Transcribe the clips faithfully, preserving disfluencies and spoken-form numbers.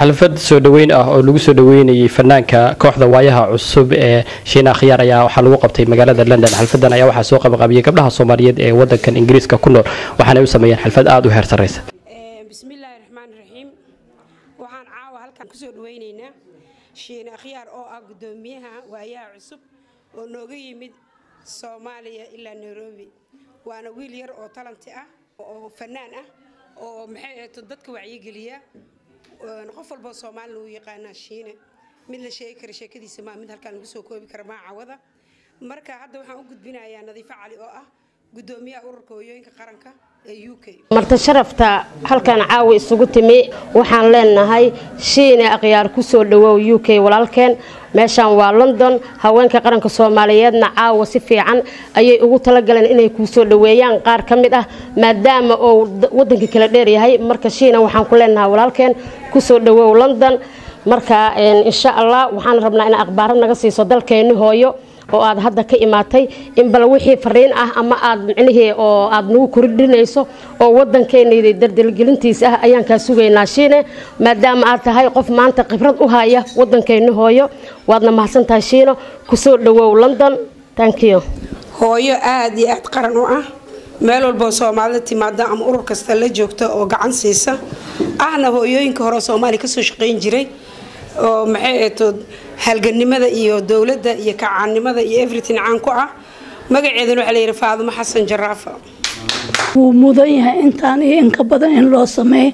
xalfad soo dhaweyn ah oo lagu soo dhaweynayay fanaanka kooxda waayaha cusub ee Shiina Khiyaar ayaa waxa lagu qabtay magaalada London. xalfadan ayaa waxa soo qabanqaabiyay gabdhaha Soomaaliyeed ee wadankan Ingiriiska ku nool waxaana ay u sameeyeen xalfad aad u heer sareysa. bismillaahir rahmaanir rahiim waxaan caawa halkan ku soo dhaweynaynaa Shiina Khiyaar oo ah gudoomiyaha waayaha cusub oo nooga yimid Soomaaliya ilaa Nairobi. waana wiil yar oo talent ah oo fanaan ah oo maxay ahayd dadka wacyi geliya qof walba Soomaali uu yaqaan Shiina mid la sheegi karo sheekadiisa ma mid halkan lagu soo koobi karo ma cawada. marka hadda waxaan u gudbinayaa Nadiifa Cali oo ah gudoomiyaha ururka hooyooyinka qaranka ee U K. marta sharafta halkan caawi isugu timi waxaan leenahay Shiina Khiyaar ku soo dhawow U K walaalkeen. meeshan waa London haweenka qaranka Soomaaliyeedna caawa si fiican ayay ugu tala galeen inay ku soo dhaweeyaan qaar kamid ah maadaama oo wadanka kala dheer yahay. marka Shiina waxaan ku leenahay walaalkeen ku soo dhawow London. marka insha Allah waxaan rabnaa in akhbaar naga siiso dalkeenu hooyo oo aad hadda ka imaatay in bal wixii fariin ah ama aad micnihii oo aad nagu kordhinayso oo wadankeena dardalgelintiisa ah ayaan ka sugaynaa Shiina maadaama aad tahay qof maanta khibrad u haya wadankeena hooyo. waadna mahadsantahay Shiina ku soo dhawow London. thank you. hooyo aad iyo aad qaran u ah meel walba Soomaalida timaada ama urur kasta la joogto oo gacan siisa ahna hooyooyinka hore Soomaali ka soo shaqeyn jiray oo maxay ahayd halganimada iyo dawladda iyo kacaanimada iyo everything caan ku ah. magaceeduna waxa la yiraahdaa Faadimo Xasan Jaraafa. wuu mudan yahay intaan iyo in ka badan in loo sameeyo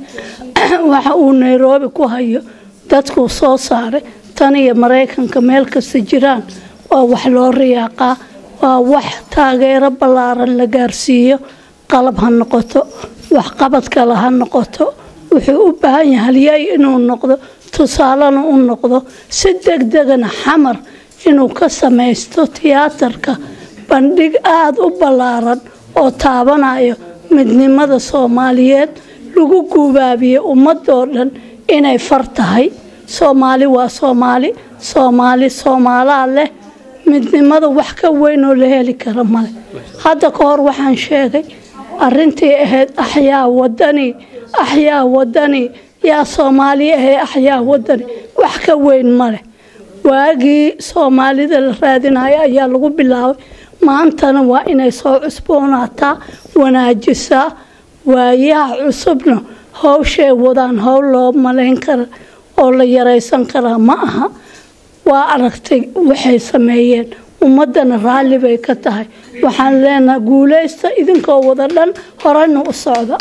waxa uu Nairobi ku hayo dadku soo saaray tan iyo Mareykanka meel kasta jiraan waa wax loo riyaaqaa waa wax taageero ballaaran la gaarsiiyo qalab ha noqoto wax qabad kale ha noqoto wuxuu u baahan yahay inuu noqdo tusaalana u noqdo si degdegana xamar inuu ka samaysto tiyaatarka bandhig aad u ballaaran oo taabanayo midnimada Soomaaliyeed lagu gubaabiyo ummadoo dhan inay far tahay Soomaali waa Soomaali Soomaali Soomaaliya leh midnimada wax ka weyn oo la heli karo male. hadda ka hor waxaan sheegay arintii ahayd axyaa wadani axyaa wadani yaa Soomaaliya ee axyaa wadani wax ka weyn male. waagii Soomaalida la raadinayo ayaa lagu bilaabay maantana waa inay soo cusboonaataa wanaajisaa waayaha cusubna hawshay wadaan hawl loo malayn karo oo la yareysan kara ma aha. waa aragtay waxay sameeyeen ummadana raali bay ka tahay. waxaan leenahay guuleysta idinkoo wada dhan horena u socda.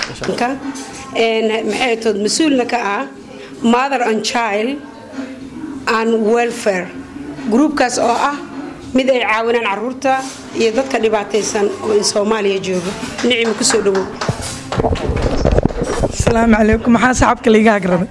een maxay tood mas'uulna ka ah mother and child and welfare groupkaas oo ah mid ay caawinaan caruurta iyo dadka dhibaataysan oo in Soomaaliya jooga. nicimo ku soo dhawow. السلام عليكم maxaa saxabka liiga agrabay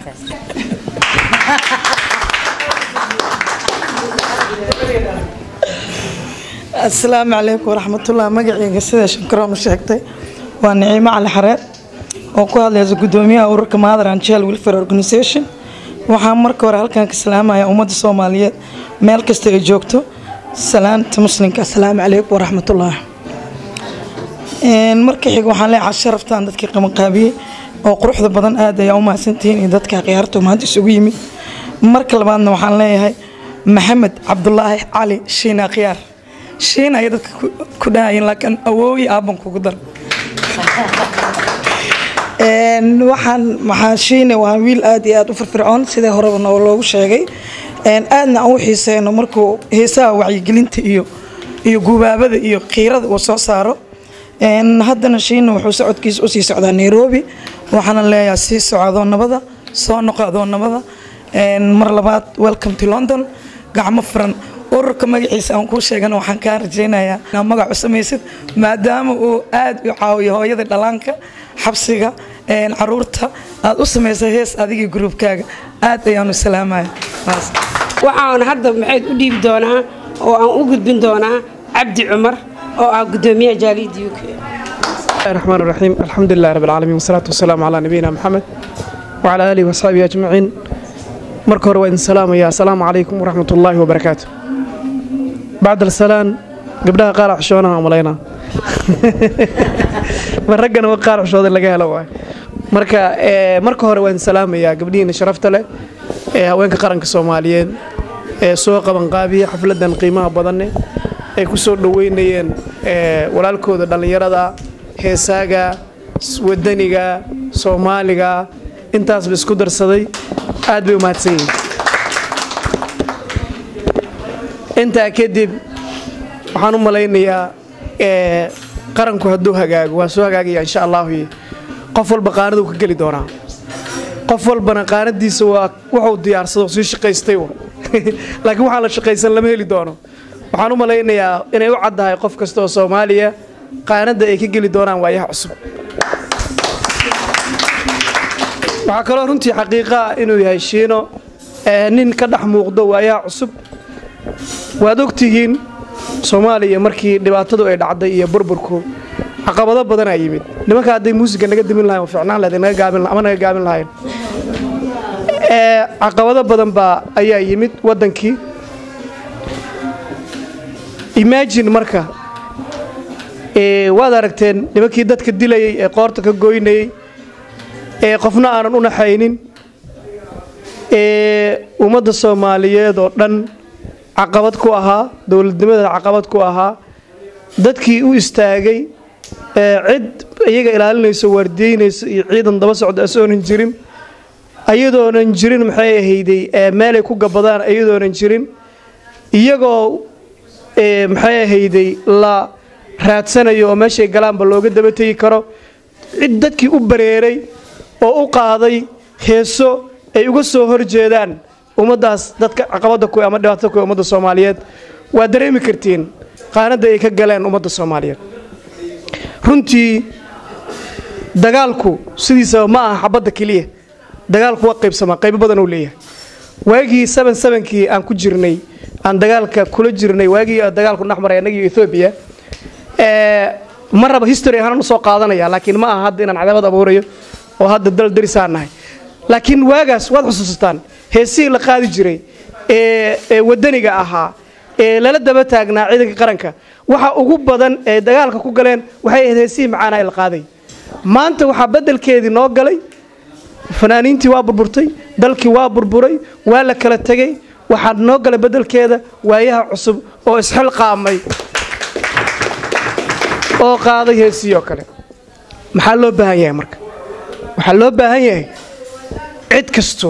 السلام عليكم ورحمة الله magacayga sida shukran sheegtay waa Nicimo Cali Xareed oo ku hadlaysa gudoomiyaha ururka Mother and Child Welfare Organization. waxaan marka hore halkan ka salaamayaa ummadda Soomaaliyeed meel kasta ay joogto salaanta muslimka. السلام عليكم ورحمة الله. een marka xiga waxaan leeyahay sharaftaan dadkii qaban qaabiyay oo quruxda badan aad ay u mahadsantihiin in dadka khiyaarto maanta isugu yimid. marka labaadna waxaan leeyahay Maxamed Cabdullaahi Cali Shiina Khiyaar. Shiina ay dadka ku dhaayeen laakiin awooyi aaban kugu dar. een waxaan maxaa Shiina waa wiil aad iyo aad u firfircoon sida horeba noo loogu sheegay. een aadna aan u xiiseeyno markuu heesaha wacyi gelinta iyo iyo gubaabada iyo qiirada uu soo saaro. een haddana Shiina wuxuu socodkiisa u sii socdaa Nairobi waxaan leeyahay si socdo nabada soo noqdo nabada. een mar labaad welcome to London gacmo furan. ururka magaciisa aan ku sheegana waxaan ka rajeynayaa in magac u sameeysid maadaama uu aad u caawiyo hooyada dhalaanka xabsiga een caruurta aad u sameysay hees adiga groupkaaga aad ayaan u salaamayaa. waxaan hadda maxay u dhiib doonaa oo aan u gudbin doonaa Cabdi Cumar oo ah gudoomiyaha jaaliyadda U K. الرحمن الرحيم الحمد لله رب العالمين والصلاة والسلام على نبينا محمد وعلى آله وصحبه أجمعين. مركور وإن سلام يا السلام عليكم ورحمة الله وبركاته. بعد السلام قبلها قال عشونا عملينا مرقنا وقال عشونا اللي قالوا مركا مركور وإن سلام يا قبلين شرفت له ee haweenka qaranka Soomaaliyeed ee soo qaban qaabiya xafladan qiimaha badan ay ku soo dhaweynayeen ee walaalkooda dhalinyarada heesaaga wadaniga Soomaaliga intaas isku darsaday aad bay u mahadsan inta kadib waxaan u maleynayaa ee qaranku hadduu hagaago waa soo hagaagaya insha Allah qof walba qaanadu ka gali doona qof walbana qaanadiisa waa wuxuu diyaarsado si shaqaystay laakiin waxa la shaqaysan lama heli doono waxaan u maleynayaa inay u caddahay qof kasta oo Soomaaliya qaanada ay ka gali doonaan waayaha cusub waxa kale oo runtii xaqiiqa inuu yahay Shiino ee nin ka dhax muuqdo waayaha cusub waad ogtihiin Soomaaliya markii dhibaatadu ay dhacday iyo burburku caqabado badan ay yimid nimanka haday muusiga naga dimin lahayn oo fiicnaan lahayd naga gaabin ama naga gaabin lahayn ee caqabado badan ba ayaa yimid wadankii imagine marka ee waad aragteen nimankii dadka dilayay ee qoorta ka gooynayay ee qofna aanan u naxaynin ee ummadda Soomaaliyeed oo dhan caqabad ku ahaa dawladnimada caqabad ku ahaa dadkii u istaagay ee cid iyaga ilaalinayso wardiinayso iyo ciidan daba socda asoonan jirin ayadoonan jirin maxay ahaydey ee meel ay ku gabadaan ayadoonan jirin iyagoo ee maxay ahaydey la raadsanayo oo meeshay galaanba looga daba tagi karo cid dadkii u bareeray oo u qaaday heeso ay uga soo horjeedaan ummadaas dadka caqabada ku ama dhibaatada ku ummadda Soomaaliyeed waa dareemi kartiin qaanada ay ka galeen ummadda Soomaaliyeed runtii dagaalku sidiisa ma aha xabada kaliya dagaalku waa qaybsama qayb badan oo leeyahay waagii seven seven kii aan ku jirnay aan dagaalka kula jirnay waagii dagaalku naxmaray anaga Ethiopia ee maraba history ahaan soo qaadanaya laakiin ma aha hadda inaan cadaabad abuurayo oo hadda dal darisaanahay laakiin waagaas waad xusuustaan heesii la qaadi jiray ee wadaniga ahaa ee lala daba taagnaa ciidanka qaranka waxa ugu badan ee dagaalka ku galeen waxay ahayd heesii macaana la qaaday maanta waxa bedelkeedii noo galay fanaaniintii waa burburtay dalkii waa burburay waa la kala tagay waxa noo galay bedelkeeda waayaha cusub oo isxil qaamay oo qaaday heesii oo kale maxaa loo baahan yahay marka waxa loo baahan yahay cid kasto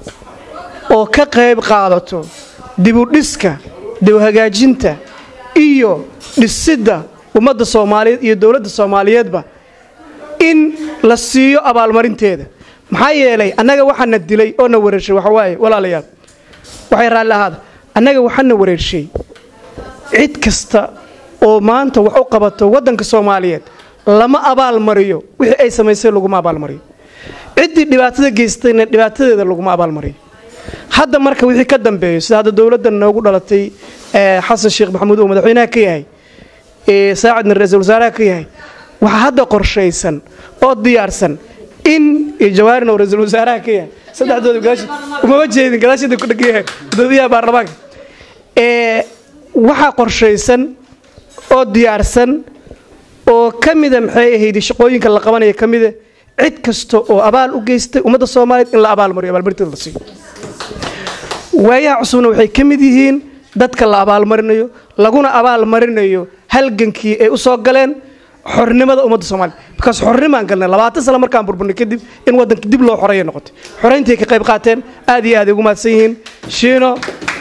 oo ka qayb qaadato dib u dhiska dib u hagaajinta iyo dhisidda ummadda Soomaaliyeed iyo dawladda Soomaaliyeedba in la siiyo abaalmarinteeda maxaa yeelay annaga waxaan dilay oo na wareershay waxa waaye walaalayaal waxay raali ahaad annaga waxaan na wareershay cid kasta oo maanta wax u qabato wadanka Soomaaliyeed lama abaalmariyo wixii ay sameysay lagu ma abaalmariyo cidii dhibaatada geystayna dhibaatadeeda lagu ma abaalmariyo hadda marka wixii ka dambeeyo sida hadda dawladda noogu dhalatay ee Xasan Sheekh Maxamuud oo madaxweynaha ka yahay ee saacadna ra'iisul wasaaraha ka yahay waxa hadda qorsheysan oo diyaarsan in jawaarina ra'iisul wasaaraha ka yahay saddexdooda gaash uma wajeedin gadaashida ku dhagayay dadweynaha baarlamaanka ee waxa qorsheysan oo diyaarsan oo kamida maxay ahayd shaqooyinka la qabanayo kamida cid kasto oo abaal u geystay ummadda Soomaaliyeed in la abaal mariyo abaalmarinteeda la siiyo waayaha cusubna waxay kamid yihiin dadka la abaal marinayo laguna abaal marinayo halgankii ay u soo galeen xornimada ummadda Soomaaliyeed because xornimaan galnay labaatan sano markaan burburnay kadib in wadanka dib loo xoreeyo noqotay xoreyntii ka qayb qaateen aad iyo aad ugu mahadsan yihiin Shiino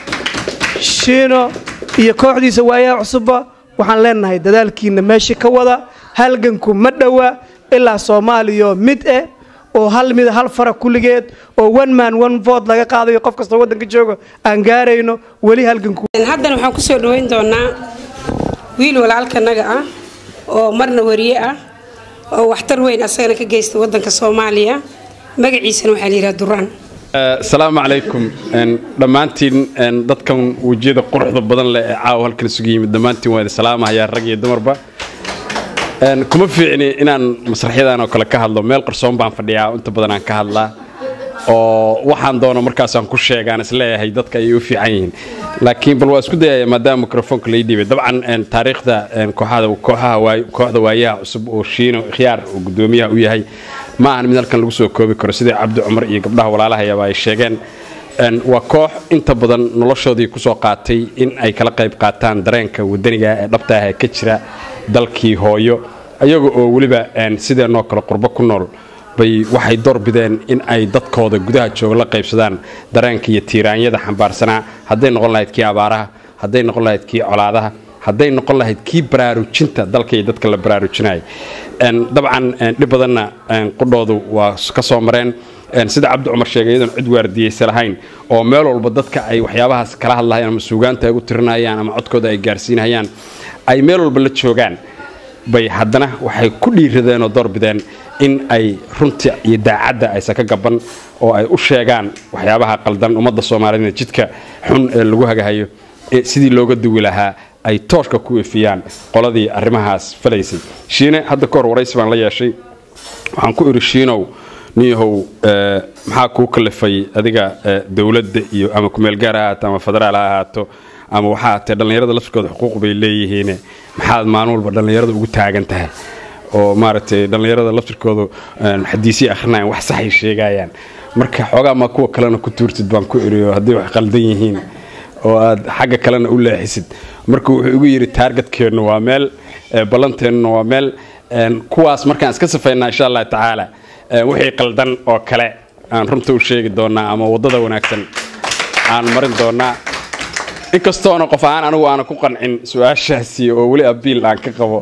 Shiino iyo kooxdiisa waayaha cusubba waxaan leenahay dadaalkiina meeshii ka wada halganku ma dhawa ilaa Soomaaliya mid ah oo hal mid hal fara kulligeed oo one man one vote laga qaadayo qof kasta wadanka jooga aan gaarayno wali halganku haddana waxaan ku soo dhaweyn doonaa wiil walaalkanaga ah oo marna wariye ah oo waxtar weyn asagana ka geystay wadanka Soomaaliya magaciisana waxa la yiraahdaa Duraan السلام عليكم دمانتين dadkan wajiyada quruxda badan leh ee caaw halkan isugu yimid damaantiin waa salaamaha yaa rag iyo dumarba een kuma fiicni inaan masraxyadan oo kale ka hadlo meel qarsoon baan fadhiyaa inta badan aan ka hadlaa oo waxaan doono markaas aan ku sheegaan isleeyahay dadka ay u fiican yihiin laakiin bal waa isku dayay maadaama microphone la dhiibay dabcan een taariikhda een kooxada kooxaha waay kooxda waayaha cusub oo Shiino khiyaar oo gudoomiyaha u yahay ma aan mid halkan lagu soo koobi karo sida Cabdi Cumar iyo gabdhaha walaalaha ay sheegeen waa koox inta badan noloshoodii kusoo qaatay in ay kala qayb qaataan dareenka wadaniga ee dhabta ah ee ka jira dalkii hooyo ayaga oo weliba sideenoo kale qurbo ku nool bay waxay doorbideen in ay dadkooda gudaha jooga la qaybsadaan dareenka iyo tiiraanyada xambaarsanaa hadday noqon lahayd kii abaaraha hadday noqon lahayd kii colaadaha hadday noqon lahayd kii baraarujinta dalka iyo dadka la baraarujinaya dabcan dhib badanna qudhoodu waa ka soo mareen sida cabdi cumar sheegay iyadoon cid waardiyeysa lahayn oo meel walba dadka ay waxyaabahaas kala hadlahayaan ama suugaanta ay u tirinayaan ama codkooda ay gaarsiinayaan ay meel walba la joogaan bay haddana waxay ku dhiiradeen oo doorbideen in ay runta iyo daacadda aysan ka gaban oo ay u sheegaan waxyaabaha qaldan ummadda soomaaliyeed jidka xun ee lagu hagahayo sidii looga duwi lahaa ay tooshka ku ifiyaan qoladii arrimahaas falaysay shiine hadda ka hor waraysi baan la yeeshay waxaan ku iri shiinow niyahow maxaa kuu kalifay adiga dowladda iyo ama kumeel gaar ha ahaato ama federaal ha ahaato ama waxaa hatee dhallinyarada laftirkooda xuquuq bay leeyihiin maxaad maalin walba dhallinyarada ugu taagan tahay oo maaragtay dhallinyarada laftirkoodu xadiisii akhrinayan wax saxay sheegayaan marka xoogaa maa kuwa kalena ku tuurtid baan ku iriyo hadday wax qaldan yihiin oo aad xagga kalena u leexisid marka wuxuu igu yidhi taargetkeennu waa meel ballanteennuna waa meel kuwaas markaan iska safaynaa insha allah tacaala wixii qaldan oo kale aan runta u sheegi doonaa ama waddada wanaagsan aan marin doonaa inkastoona qof ahaan anigu aana ku qancin su-aashaasi oo weli abiil aan ka qabo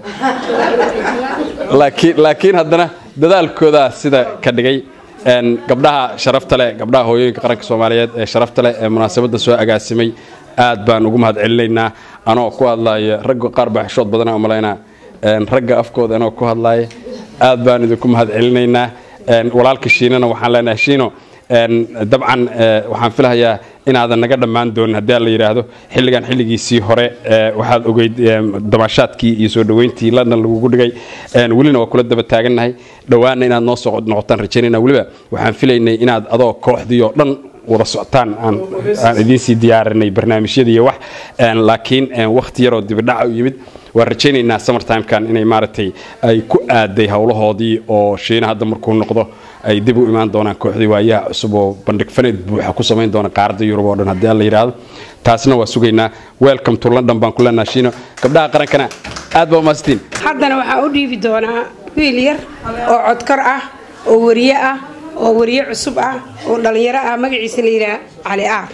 laakiin haddana dadaalkoodaa sida ka dhigay gabdhaha sharafta leh gabdhaha hooyooyinka qaranka soomaaliyeed ee sharafta leh ee munaasabadda soo agaasimay aad baan ugu mahad celinaynaa anoo ku hadlaaya ragga qaar baa xishood badana u malaynaa ragga afkooda anoo ku hadlaaya aad baan idinku mahad celinaynaa walaalka shiinana waxaan leenahay shiino dabcan waxaan filahayaa inaadan naga dhammaan doonin haddii la yidhaahdo xilligan xilligiisii hore waxaad ogeyd damashaadkii iyo soo dhoweyntii london lagugu dhigay welina waa kula daba taagannahay dhowaanna inaad noo soo noqotaan rajaynayna weliba waxaan filaynay inaad adoo kooxdii oo dhan wada socotaan aan idiinsii diyaarinay barnaamijyada iyo wax laakiin wakhti yaroo dibidhaca u yimid waan rajaynaynaa summertimekan inay maaragtay ay ku aaday howlahoodii oo shiina hadda markuu noqdo ay dib u imaan doonaan kooxdii waayaha cusub oo bandhig faneed buuxa ku samayn doona qaaradda yurub oo dhan haddii la yidhaahdo taasna waa sugaynaa welcome to london baan ku leenaha shiino gabdhaha qarankana aad baa umaastiin haddana waxaan u dhiibi doonaa wiil yar oo codkar ah oo wariye ah oo wariye cusub ah oo dhallinyaro ah magaciisa la yidhaha cali aar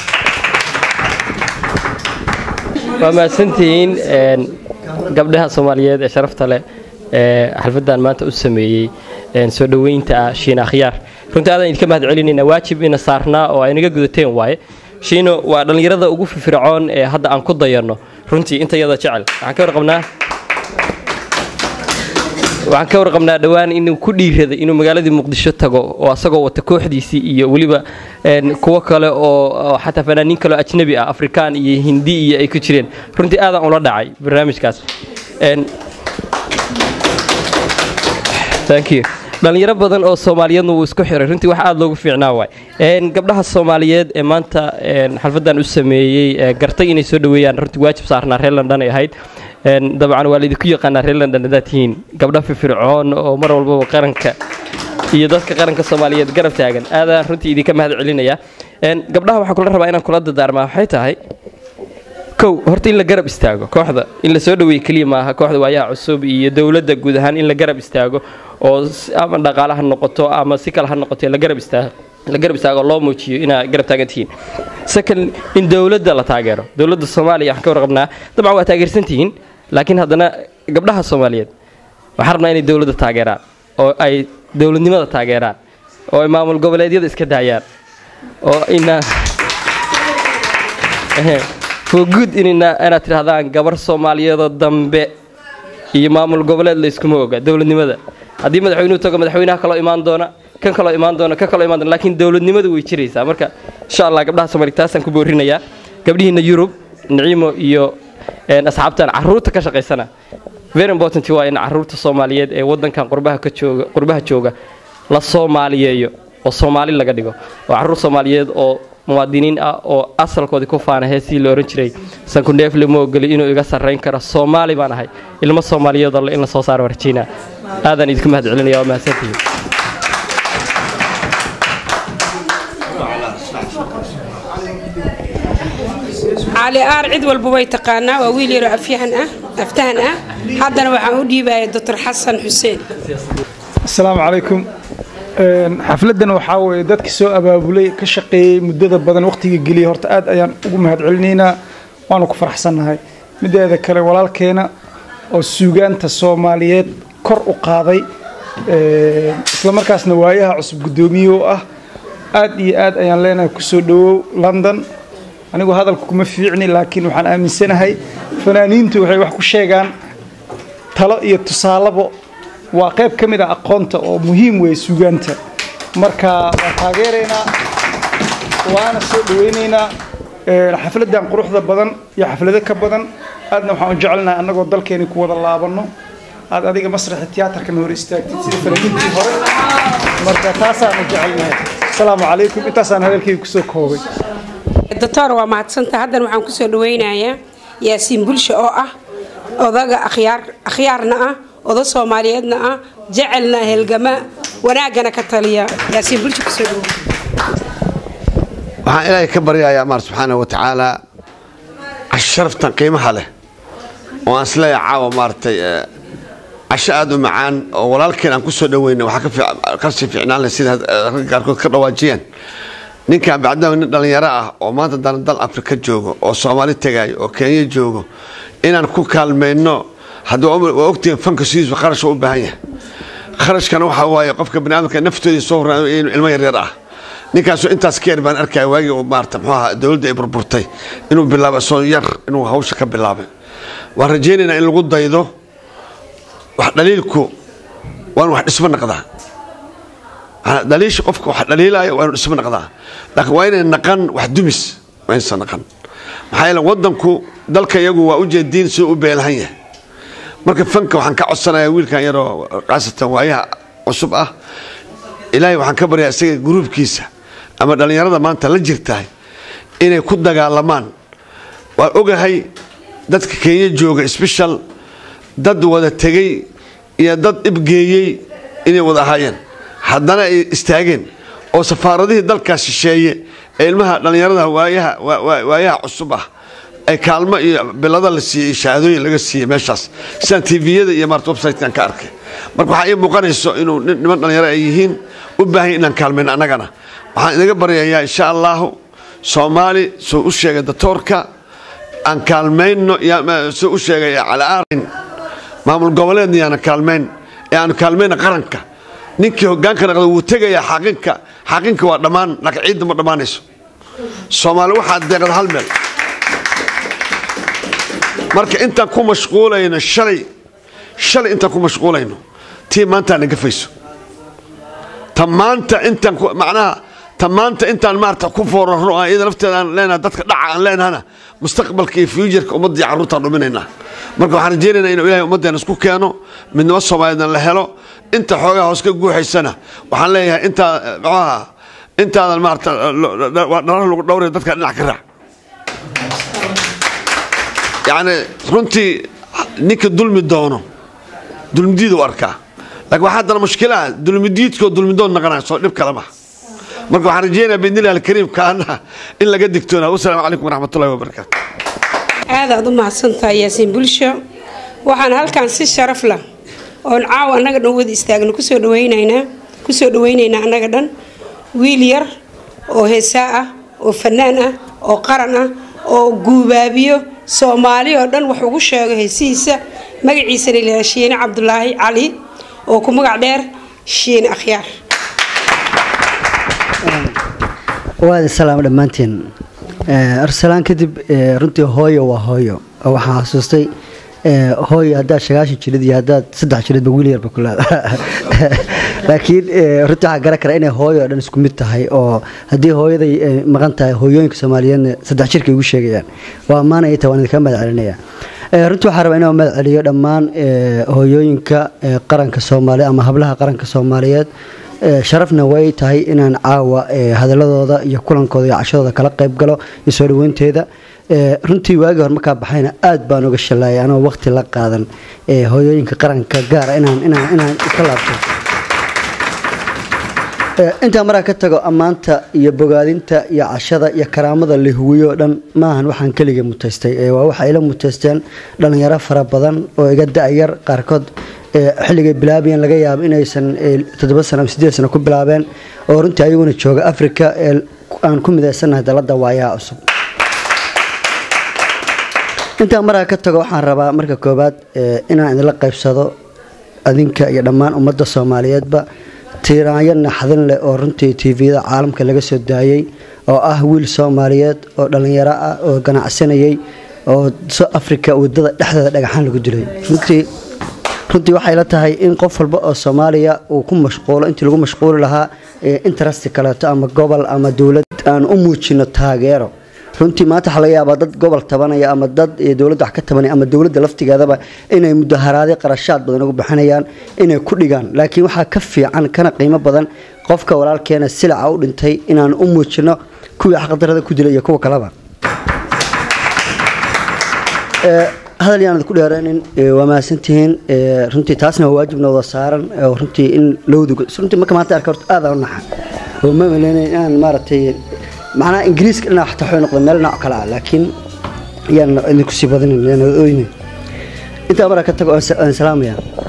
waa mahadsantihiin gabdhaha soomaaliyeed ee sharafta leh ee xalfadan maanta u sameeyey soo dhoweynta ah shiina akhyaar runtii aadan idinka mahad celinayna waajib ina saarnaa oo ay naga gudateen waaye shiino waa dhallinyarada ugu firfircoon ee hadda aan ku dayanno runtii intayada jecel waxaan ka warqabnaa waxaan ka warqabnaa dhowaan inuu ku dhiiraday inuu magaaladii muqdisho tago oo asagoo wata kooxdiisii iyo weliba kuwo kale oo xataa fanaaniin kaleo ajnabi ah afrikaan iyo hindi iyo ay ku jireen runtii aadaan ula dhacay barnaamijkaas thank you dhalinyaro badan oo soomaaliyeedna wuu isku xiray runtii wax aad loogu fiicnaa waay gabdhaha soomaaliyeed ee maanta xalfadan u sameeyey gartay inay soo dhoweeyaan runtii waajib saarnaa reer london ay ahayd dabcan waa laydinku yaqaanaa reer london haddaad tihiin gabdha firfircoon oo mar walbaba qaranka iyo dadka qaranka soomaaliyeed garab taagan aadaan runtii idinka mahad celinaya gabdhaha waxaa kula rabaa inaan kula dadaarmaa waxay tahay kow horta in la garab istaago kooxda in la soo dhoweeye keliya maaha kooxda waayaha cusub iyo dowladda guud ahaan in la garab istaago oo ama dhaqaale ha noqoto ama si kale ha noqoto la garab istaago la garab istaago loo muujiyo inaa garab taagan tihiin second in dowladda la taageero dowladda soomaaliya waxaan ka warqabnaa dabcan waa taageersan tihiin laakiin haddana gabdhaha soomaaliyeed waxaan rabnaa inay dowladda taageeraan oo ay dowladnimada taageeraan oo ay maamul goboleedyada iska daayaan oo ina for good inina inaad tidhahdaan gabar soomaaliyeedoo dambe iyo maamul goboleed layskuma oga dowladnimada haddii madaxweynuhu tago madaxweynaha kaloo imaan doona kan kaloo imaan doona kan kaloo imaan doona laakiin dowladnimadu way jiraysaa marka insha allah gabdhaha soomaaliyeed taasaan ku boorinayaa gabdhihiina yurub naciimo iyo asxaabtan caruurta ka shaqaysana very important waa in caruurta soomaaliyeed ee wadankan qurbaha ka jooga qurbaha jooga la soomaaliyeeyo oo soomaali laga dhigo oo caruur soomaaliyeed oo muwaadiniin ah oo asalkoodii ku faana heesii la oran jiray sankundheef lama ogoli inuu iga sarrayn karo soomaali baan ahay ilmo soomaaliyeed oo in la soo saaro warjiina aadaan idinku mahad celinaya waa mahadsantihiin علي آر عد والبوي تقانا وويلي رأفيهن أه أفتهن أه هذا أنا وحاودي باي دكتور حسن حسين. السلام عليكم. xafladan waxa way dadkii soo abaabulay ka shaqeeyay muddada badan waqtiga geliyay horta aad ayaan ugu mahadcelinaynaa waana ku faraxsanahay mideeda kale walaalkeena oo suugaanta Soomaaliyeed kor u qaaday ee isla markaasna waayaha cusub gudoomiye oo ah aad iyo aad ayaan leenahay ku soo dhawow London anigu hadalku kuma fiicni laakiin waxaan aaminsanahay fanaaniintu waxay wax ku sheegaan talo iyo tusaalabo waa qayb kamid ah aqoonta oo muhiim weey suugaanta marka waa taageereena waana soo dhaweyneena ee xafladan quruxda badan iyo xaflado ka badan aadna waxaan u jecelnahay anagoo dalkeena ku wada laabano aad adiga masraxa tiyaatarka hor istaagtid sida fanaaniintii hore marka taasaan u jecelnahay assalaamu calaykum intaasaan hadalkayga ku soo koobay doctor waa mahadsanta hadan waxaan ku soo dhaweynayaa yaasiin bulsho oo ah odaga akhyaar akhyaarna ah odo Soomaaliyeedna ah jecelna helgama wanaagana ka taliya yaasiin bulsho ku soo dhaw waxaan ilaahay ka baryayaa maar subxaanahu wa tacaala asharaftan qiimaha leh oo aan isla caawa maartay casho aad u macaan oo walaalkeen aan ku soo dhaweynay waxa ka ka fiicnaan leh sida qaarkood ka dhawaajiyeen ninka bacdaw nin dhalinyaro ah oo maanta dal Afrika joogo oo Soomaali tagay oo Kenya joogo inaan ku kaalmeyno hadduu waqtiga fanka siiso kharash u baahan yahay kharashkana waxa waaye qofka bani'aadamka naftiisa soo raacay ilmo yar yar ah ninkaas intaas keer baan arkay waagi oo maarta maxaa dawladda ay burburtay inuu bilaabo soo yar inuu hawsha ka bilaabay waan rajaynaynaa in lagu daydo wax dhaliilku waan wax dhisma naqdaa dhaliish qofka wax dhaliilaya waan dhisma naqdaa laakiin waa inay naqan wax dumis waa inay naqan maxaa yeelay wadanku dalka iyagu waa u jeedin si u beelahan yahay marka fanka waxaan ka codsanayaa wiilkan yar oo qaasatan waayaha cusub ah ilaahay waxaan ka baryaa isaga groupkiisa ama dhalinyarada maanta la jirtay inay ku dagaalamaan waa ogahay dadka Kenya jooga special dad wada tagay iyo dad ibgeeyay inay wada hayeen haddana ay istaageen oo safaaradihii dalkaas shisheeye ee ilmaha dhalinyarada waayaha waayaha cusub ah ay kaalmo iyo bilada la siiyay shahaadooyin laga siiyay meeshaas sida T V-yada iyo marto website-kan ka arkay marka waxa ay muuqanayso inuu niman dhalinyaro ay yihiin u baahan inaan kaalmeyn anagana waxaan inaga baryayaa insha Allah Soomaali soo u sheegay doctorka aan kaalmeyno ya soo u sheegay cala arin maamul goboleedna aan kaalmeyn aan kaalmeyn qaranka ninkii hoggaanka naqdo uu tagaya xaqinka xaqinka waa dhamaan laakiin ciid ma dhamaanayso Soomaali waxa deeqad hal meel marka inta ku mashquulayna shalay shalay inta ku mashquulayno tii maanta naga fayso tamaanta inta macnaha tamaanta intaan maarta ku foorarno ay lafteedaan leenahay dadka dhaca aan leenahana mustaqbalka iyo future-ka ummadda carruurta dhuminayna marka waxaan rajaynaynaa inuu Ilaahay ummaddeena isku keeno midnimo Soomaaliyeed la helo inta xoogaa hoos ka guuxaysana waxaan leeyahay inta waxa inta maarta dharaha lagu dhowray dadka dhinac ka raac يعني runtii ninka dulmi doono dulmidiidu arkaa laakiin waxa hadana mushkila dulmidiidko dulmidoon naqanaa soo dhib kala ma marka waxaan rajaynayaa bidnillahi al-kariim kaana in laga digtoona wassalaamu calaykum waraxmatullaahi wabarakaatuh aad aad u mahadsantahay yaasiin bulsho waxaan halkan si sharaf leh oo caaw anaga dhan wada istaagno ku soo dhaweynaynaa ku soo dhaweynaynaa anaga dhan wiil yar oo heesaa ah oo fanaan ah oo qaran ah oo guubaabiyo Soomaali oo dhan wax ugu sheego heesiisa magaciisa Leela Shiine Cabdullaahi Cali oo ku magac dheer Shiine Akhyaar waa salaam dhamaantiin ee arsalan kadib runtii hooyo waa hooyo waxaan xasuustay ee hooyo hadda shaqaashi jirid iyo hadda saddex jirid ba wiil yar ba kula laakiin runtii waxa garan kara inay hooyo dhan isku mid tahay oo hadii hooyaday maqan tahay hooyooyinka Soomaaliyeed saddex jirka ugu sheegayaan waa maanay taan ka madcelinaya ee runtii waxa rabaa inaan madceliyo dhammaan hooyooyinka qaranka Soomaaliya ama hablaha qaranka Soomaaliyeed sharafna way tahay inaan caawa hadaladooda iyo kulankooda iyo cashadooda kala qayb galo iyo soo dhaweynteeda runtii waagi hor markaa baxayna aad baan uga shalaayay anoo waqti la qaadan hooyooyinka qaranka gaar inaan inaan inaan ka laabto inta markaa ka tago ammaanta iyo bogaadinta iyo cashada iyo karaamada la huwiyo dhan maahan waxaan kaliya mutaystay waa waxa ay la mutaysteen dhalinyaro fara badan oo iga da'yar qaarkood xilliga bilaabiyan laga yaabo inaysan toddoba sano ama siddeed sano ku bilaabeen oo runtii ayaguna jooga Afrika ee aan ku mideysanahay dalada waayaha cusub inta markaa ka tago waxaan rabaa marka koobaad inaan idin la qaybsado adinka iyo dhammaan ummadda Soomaaliyeedba tiiraanyo naxdin leh oo runtii T V-da caalamka laga soo daayay oo ah wiil Soomaaliyeed oo dhalinyaro ah oo ganacsanayay oo South Africa wadada dhexdeeda dhagaxan lagu dilay runtii runtii waxay la tahay in qof walba oo Soomaaliya uu ku mashquulo intii lagu mashquuli lahaa interest kale ama gobol ama dawlad aan u muujino taageero runtii maanta waxa laga yaabaa dad gobol tabanaya ama dad dawladda wax ka tabanaya ama dawladda laftigeedaba inay mudaharaad qarashaad badan ugu bixinayaan inay ku dhigaan laakiin waxa ka fiican kana qiimo badan qofka walaalkeena silaca u dhintay inaan u muujino kuwii xaqdarada ku dilay iyo kuwa kaleba ee hadal yaan ku dheeraanin waa maasantihiin runtii taasna waa waajib noo saaran runtii in lowdugo runtii marka maanta arko aad aan naxa oo ma maleynay inaan maartay macna ingiriiska dhinac xataa waxay noqday meel nooc kale ah laakiin yaan idinku sii badinin inta marka ka tago aan salaamaya